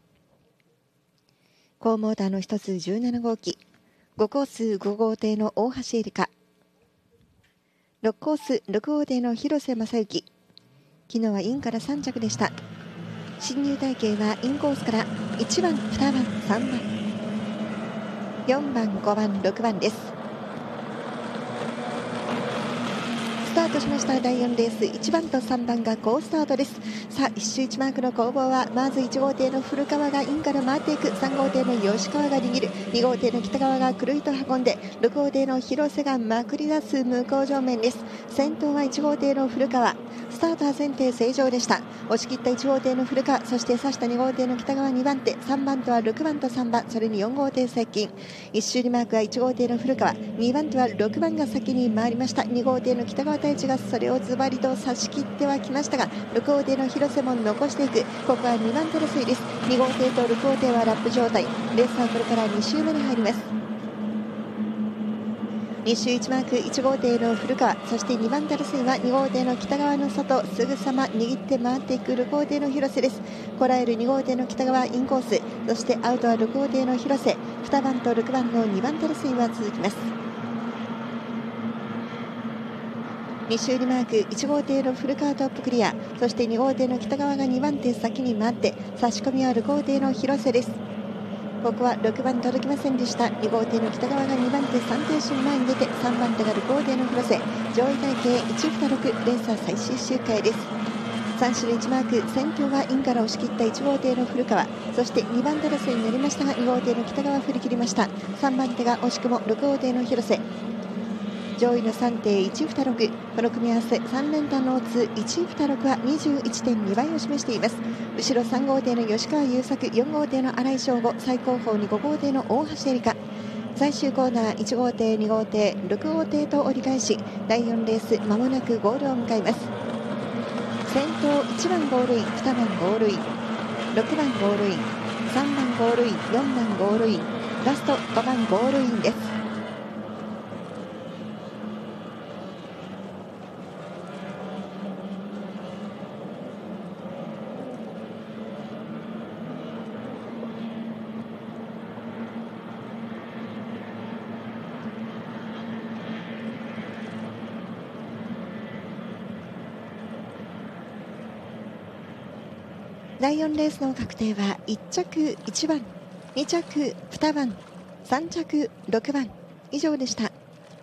S4: 高モーターの一つじゅうなな号機、ごコースご号艇の大橋エリカ、ろくコースろく号艇の広瀬正幸、昨日はインからさん着でした。進入体系はインコースからいちばんにばんさんばんよんばんごばんろくばんです。スタートしましただいよんレース、いちばんとさんばんが好スタートです。さあ一周一マークの攻防は、まずいち号艇の古川がインから回っていく、さん号艇の吉川が握る、に号艇の北川がくるりと運んで、ろく号艇の広瀬がまくり出す向こう上面です。先頭はいち号艇の古川、スタートは前提正常でした。押し切ったいち号艇の古川、そして刺したに号艇の北川にばん手、さんばん手はろくばんとさんばん、それによん号艇接近。一周にマークはいち号艇の古川、にばん手はろくばんが先に回りました。に号艇の北川太一がそれをズバリと差し切ってはきましたが、ろく号艇の広瀬も残していく。ここはにばん手争いです。に号艇とろく号艇はラップ状態。レースはこれからに周目に入ります。に周いちマークいち号艇の古川、そしてにばん手争いはに号艇の北川の外、すぐさま握って回っていくろく号艇の広瀬です。こらえるに号艇の北川インコース、そしてアウトはろく号艇の広瀬、にばんとろくばんのにばん手争いは続きます。に周にマークいち号艇の古川トップクリア、そしてに号艇の北川がにばん手先に回って、差し込みはろく号艇の広瀬です。ここはろくばん届きませんでした。に号艇の北川がにばん手さん艇進前に出て、さんばん手がろく号艇の広瀬、上位体系いちにろく、レースは最終周回です。さん周いちマーク、先頭はインから押し切ったいち号艇の古川、そしてにばん手争いになりましたが、に号艇の北川振り切りました。さんばん手が惜しくもろく号艇の広瀬、上位のさん艇いちにろく、この組み合わせさん連単のオッズいちにろくは にじゅういってんに 倍を示しています。後ろさん号艇の吉川優作、よん号艇の新井翔吾、最後方にご号艇の大橋エリカ、最終コーナーいち号艇に号艇ろく号艇と折り返し、だいよんレースまもなくゴールを迎えます。先頭いちばんゴールイン、にばんゴールイン、ろくばんゴールイン、さんばんゴールイン、よんばんゴールイン、ラストごばんゴールインです。 だいよんレースの確定はいっ着いちばん、に着にばん、さん着ろくばん以上でした。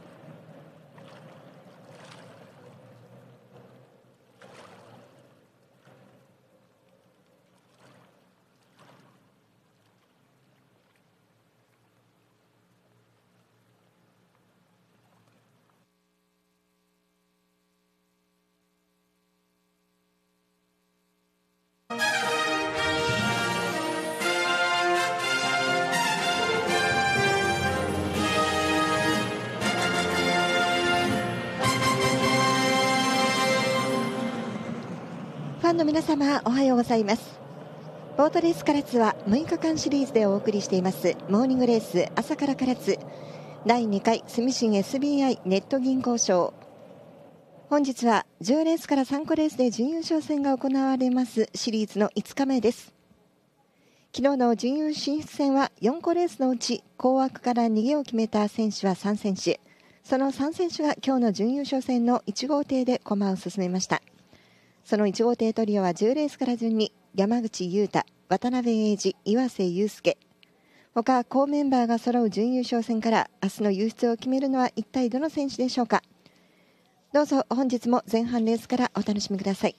S4: ファンの皆様、おはようございます。ボートレース唐津はむいかかんシリーズでお送りしていますモーニングレース朝から唐津だいにかい住信 エスビーアイ ネット銀行賞。本日はじゅうレースからさんこレースで準優勝戦が行われますシリーズのいつかめです。昨日の準優進出戦はよんこレースのうち後枠から逃げを決めた選手はさんせんしゅ、そのさん選手が今日の準優勝戦のいち号艇で駒を進めました。そのいち号艇トリオはじゅうレースから順に山口裕太、渡辺英二、岩瀬祐介、他好メンバーが揃う準優勝戦から明日の優出を決めるのは一体どの選手でしょうか。どうぞ本日も前半レースからお楽しみください。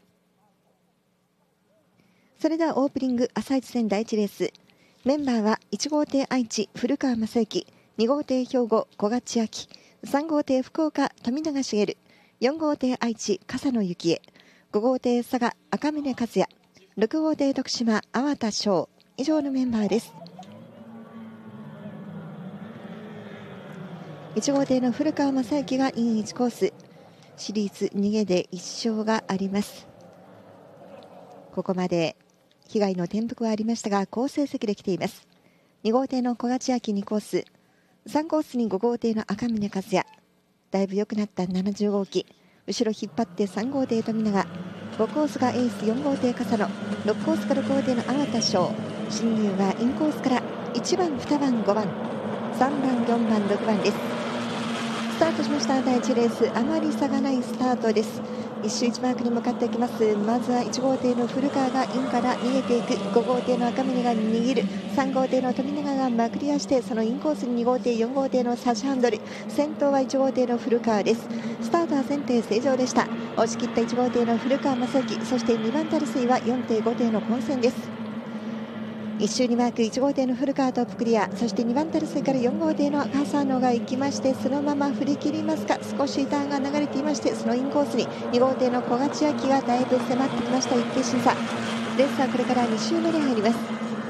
S4: それではオープニング朝一戦だいいちレース、メンバーはいち号艇愛知古川正幸、に号艇兵庫小勝千秋、さん号艇福岡富永茂、よん号艇愛知笠野幸恵、ご号艇佐賀赤嶺和也、ろく号艇徳島粟田翔、以上のメンバーです。いち号艇の古川正幸がインいちコース、シリーズ逃げでいっ勝があります。ここまで被害の転覆はありましたが好成績で来ています。に号艇の小勝千秋にコース、さんコースにご号艇の赤嶺和也、だいぶ良くなったななじゅう号機、後ろ引っ張ってさん号艇富永、ごコースがエースよん号艇笠野、ろくコースからろく号艇の粟田翔、進入はインコースからいちばんにばんごばんさんばんよんばんろくばんです。スタートしましただいいちレース、あまり差がないスタートです。一周いちマークに向かっていきます。まずはいち号艇の古川がインから逃げていく、ご号艇の赤嶺が握る、さん号艇の富永がまくり出して、そのインコースにに号艇よん号艇のサシハンドル、先頭はいち号艇の古川です。スタートは前艇正常でした。押し切ったいち号艇の古川正幸、そしてにばんタルセイはよん艇ご艇の混戦です。いっ周にマークいち号艇の古川トップクリア、そしてにばんタルセイからよん号艇の笠野が行きまして、そのまま振り切りますか。少しターンが流れていまして、そのインコースにに号艇の小勝千秋がだいぶ迫ってきました。一定審査レースはこれからに周目に入ります。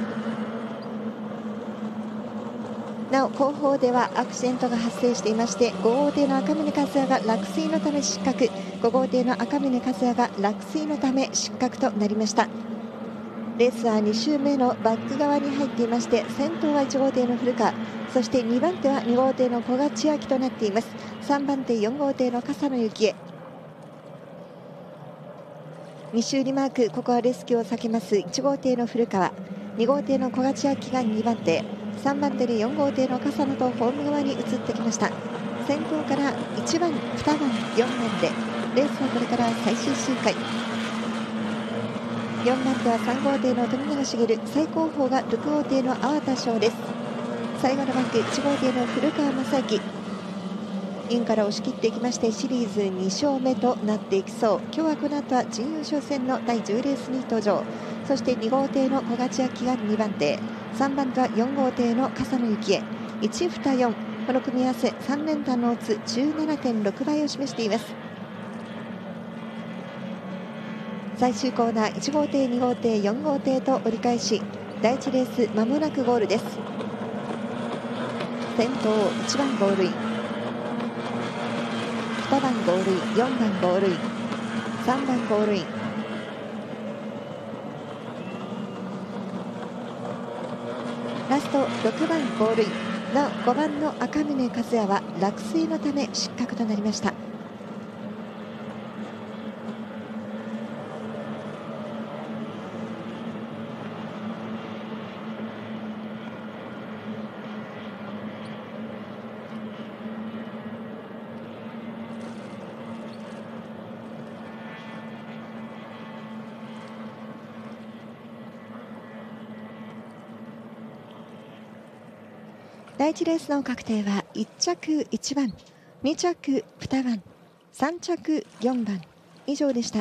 S4: なお後方ではアクシデントが発生していまして、ご号艇の赤嶺和也が落水のため失格、ご号艇の赤嶺和也が落水のため失格となりました。レースはに周目のバック側に入っていまして、先頭はいち号艇の古川、そしてにばん手はに号艇の小勝千秋となっています。さんばん手よん号艇の笠野幸恵、に周にマーク、ここはレスキューを避けますいち号艇の古川、に号艇の小勝千秋がにばん手、さんばん手でよん号艇の笠野とホーム側に移ってきました。先頭からいちばんにばんよんばんでレースはこれから最終周回。よんばん手はさん号艇の富永茂、最後方がろく号艇の粟田翔です。最後のバンクいち号艇の古川正幸、インから押し切っていきまして、シリーズに勝目となっていきそう。今日はこの後は準優勝戦のだいじゅうレースに登場。そしてに号艇の小勝千秋がにばん手、さんばん手はよん号艇の笠野幸恵、いち、に、よん、この組み合わせさん連単のオッズ じゅうななてんろく 倍を示しています。最終コーナーいち号艇に号艇よん号艇と折り返し、だいいちレースまもなくゴールです。先頭いちばんゴールイン、にばんゴールイン、よんばんゴールイン、さんばんゴールイン、ラストろくばんゴールイン。なおごばんの赤嶺和也は落水のため失格となりました。 だいいちレースの確定はいっ着いちばん、に着にばん、さん着よんばん以上でした。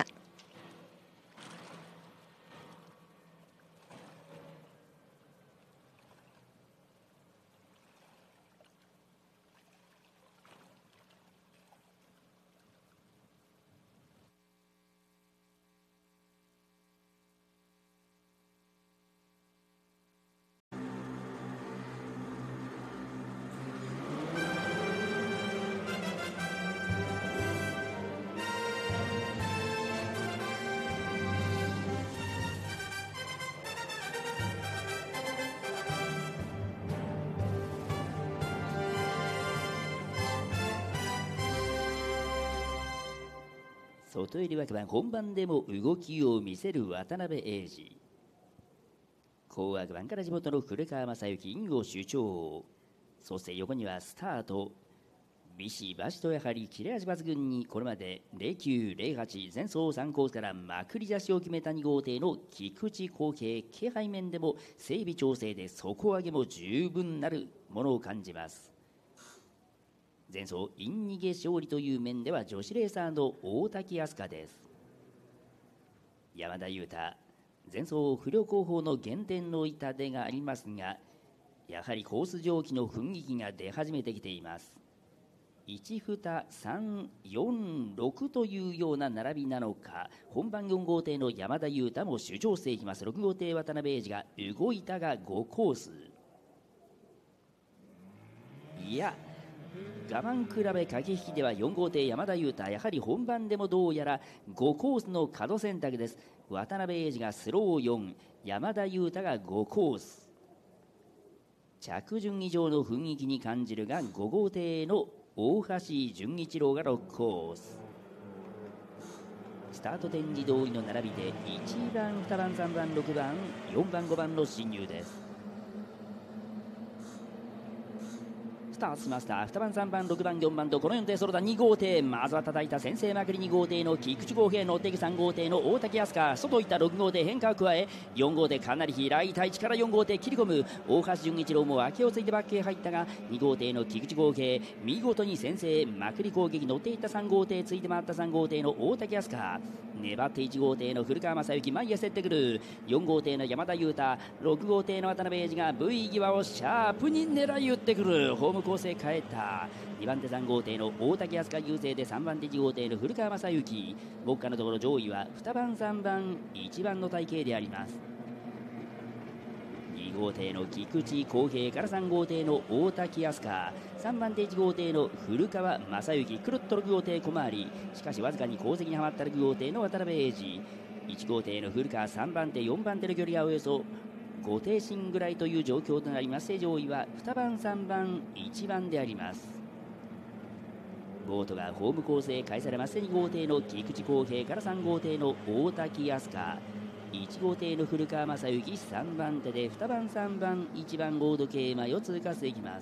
S5: 外入り枠番本番でも動きを見せる渡辺英二。後枠番から地元の古川正幸、インゴ主張。そして横にはスタートビシバシとやはり切れ味抜群にこれまでゼロきゅうゼロはち前走さんコースからまくり出しを決めたに号艇の菊池後継、気配面でも整備調整で底上げも十分なるものを感じます。前走イン逃げ勝利という面では女子レーサーの大滝飛鳥です。山田裕太、前走不良後方の減点の痛手がありますが、やはりコース上記の雰囲気が出始めてきています。いち、に、さん、よん、ろくというような並びなのか、本番よん号艇の山田裕太も主張していきます。ろく号艇渡辺英二が動いたがごコース、いや我慢比べ駆け引きではよん号艇山田裕太、やはり本番でもどうやらごコースの角選択です。渡辺英二がスローよん、山田裕太がごコース、着順以上の雰囲気に感じるがご号艇の大橋純一郎がろくコース。スタート展示通りの並びでいちばん、にばん、さんばん、ろくばん、よんばん、ごばんの進入です。スタートしました。にばん、さんばん、ろくばん、よんばんとこのよん艇そろだに号艇、まずは叩いた先制まくりに号艇の菊池剛平、乗っていくさん号艇の大滝飛鳥、外いったろく号艇変化を加え、よん号艇かなり開いた位置からよん号艇切り込む大橋純一郎も脇をついてバックへ入ったが、に号艇の菊池剛平見事に先制まくり攻撃、乗っていったさん号艇、ついて回ったさん号艇の大滝飛鳥、粘っていち号艇の古川正幸、前へ競ってくるよん号艇の山田裕太、ろく号艇の渡辺英二が V 際をシャープに狙い撃ってくる。ホーム構成変えたにばん手さん号艇の大滝飛鳥優勢でさんばん手いち号艇の古川正幸、目下のところ上位はにばん、さんばん、いちばんの体型であります。に号艇の菊池浩平からさん号艇の大滝飛鳥、さんばん手いち号艇の古川正幸、くるっとろく号艇小回り、しかしわずかに後席にはまったろく号艇の渡辺英二、いち号艇の古川、さんばん手よんばん手の距離がおよそご艇身ぐらいという状況となりまして、上位はにばん、さんばん、いちばんであります。ボートがホーム構成開されまして、に号艇の菊池浩平からさん号艇の大滝飛鳥、いち号艇の古川正幸、さんばん手でにばん、さんばん、いちばんボード桂馬を通過していきます。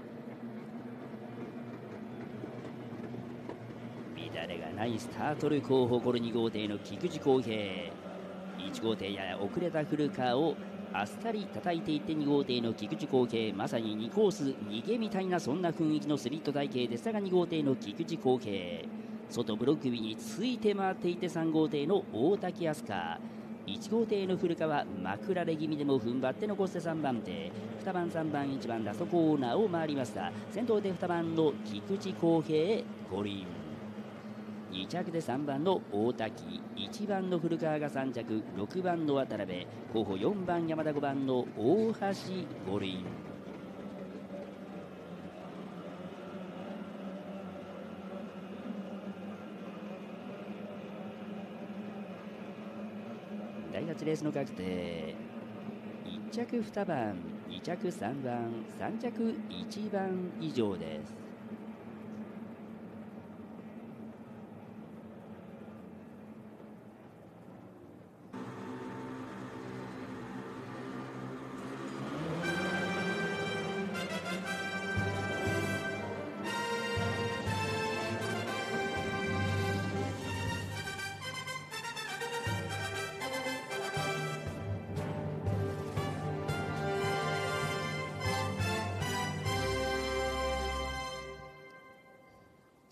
S5: 乱れがないスタート力を誇るに号艇の菊池浩平、いち号艇やや遅れた古川をあっさり叩いていってに号艇の菊池浩平、まさににコース逃げみたいなそんな雰囲気のスリット体型でしたが、に号艇の菊池浩平、外ブロック首について回っていてさん号艇の大滝飛鳥、いち号艇の古川、まくられ気味でも踏ん張って残してさんばん手、にばん、さんばん、いちばんラストコーナーを回りました。先頭でにばんの菊池浩平五輪、に着でさんばんの大滝、いちばんの古川がさん着、ろくばんの渡辺、候補よんばん山田、ごばんの大橋五輪。だいはちレースの確定、いち着にばん、に着さんばん、さん着いちばん以上です。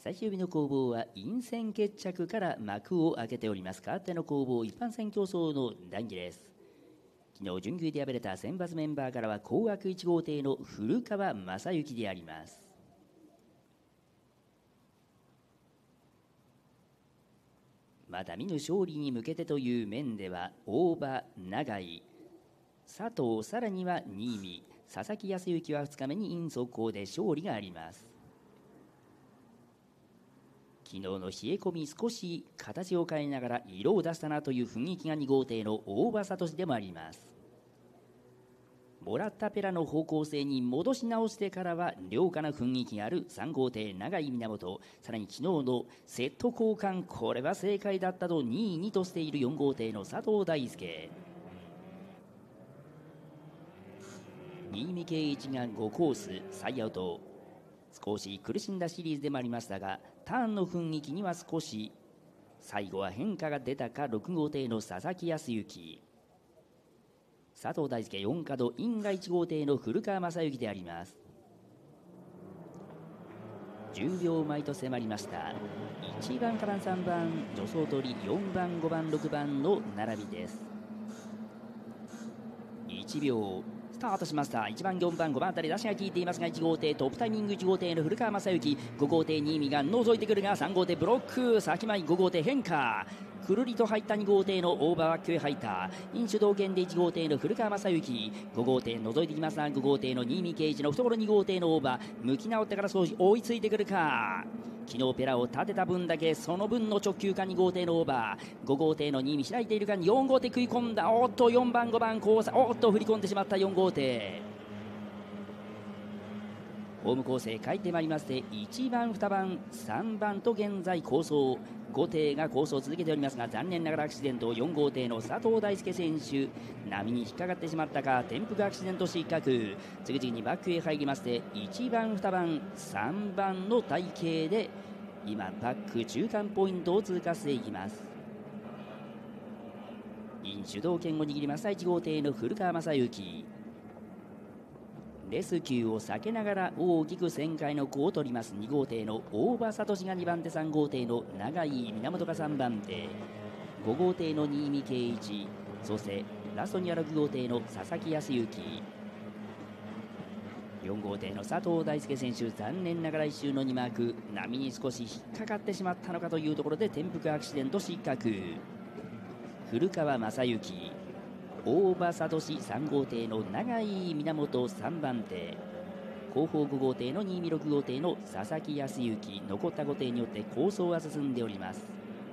S5: 最終日の攻防は陰線決着から幕を開けております。かわっての攻防、一般戦競争の談義です。昨日準決で敗れた選抜メンバーからは紅白いち号艇の古川正幸であります。まだ見ぬ勝利に向けてという面では大場、永井、佐藤、さらには新見、佐々木康之はふつかめに陰速攻で勝利があります。昨日の冷え込み、少し形を変えながら色を出したなという雰囲気がに号艇の大場聡でもあります。もらったペラの方向性に戻し直してからは良好な雰囲気があるさん号艇永井源、さらに昨日のセット交換、これは正解だったとにいにとしているよん号艇の佐藤大輔。新見圭一がごコース再アウト、少し苦しんだシリーズでもありましたが、ターンの雰囲気には少し最後は変化が出たか。ろく号艇の佐々木康之、佐藤大輔よん角、インがいち号艇の古川正幸であります。じゅうびょうまえと迫りました。いちばんからさんばん助走取り、よんばんごばんろくばんの並びです。いちびょうスタートしました。いちばんよんばんごばんあたり出しが効いていますが、いち号艇トップタイミング、いち号艇の古川正幸、ご号艇新見が覗いてくるが、さん号艇ブロック先前、ご号艇変化、くるりと入ったに号艇のオーバーバックへ入った。飲酒同圏でいち号艇の古川正幸、ご号艇覗いてきますが、ご号艇の新見圭一の懐、に号艇のオーバー向き直ってから少し追いついてくるか。昨日ペラを立てた分だけその分の直球か。に号艇のオーバー、ご号艇の新見開いているか。よん号艇食い込んだ。おっとよんばんごばん交差、おっと振り込んでしまったよん号艇。ホーム構成書いてまいりまして、いちばんにばんさんばんと現在構想、ご艇が構想を続けておりますが、残念ながらアクシデント、よん号艇の佐藤大輔選手、波に引っかかってしまったか。転覆アクシデント失格。次々にバックへ入りまして、いちばんにばんさんばんの体系で今バック中間ポイントを通過していきます。イン主導権を握りましたいち号艇の古川正幸、レスキューを避けながら大きく旋回の弧を取ります。に号艇の大場聡がにばん手、さん号艇の永井源がさんばん手、ご号艇の新見圭一、そしてラストにはろく号艇の佐々木康之、よん号艇の佐藤大輔選手、残念ながら一周のにマーク、波に少し引っかかってしまったのかというところで転覆アクシデント失格。古川正幸、大場聡さん号艇の永井源さんばん手、後方ご号艇の新見ろく号艇の佐々木康之、残ったご艇によって構想は進んでおります。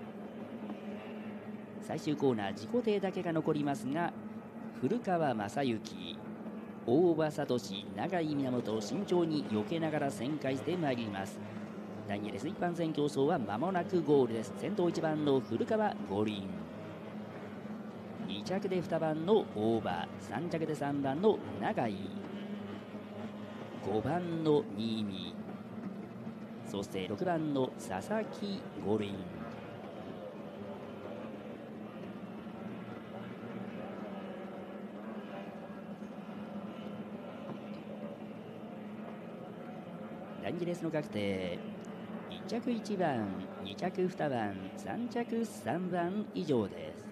S5: 最終コーナー自己艇だけが残りますが、古川正幸、大場聡、永井源、慎重に避けながら旋回してまいります。だいにレース一般戦競争は間もなくゴールです。先頭いちばんの古川ゴールイン、に着でにばんの大場、さん着でさんばんの永井、ごばんの新見、そしてろくばんの佐々木ゴールイン。だいにレースの確定、いち着いちばん、に着にばん、さん着さんばん以上です。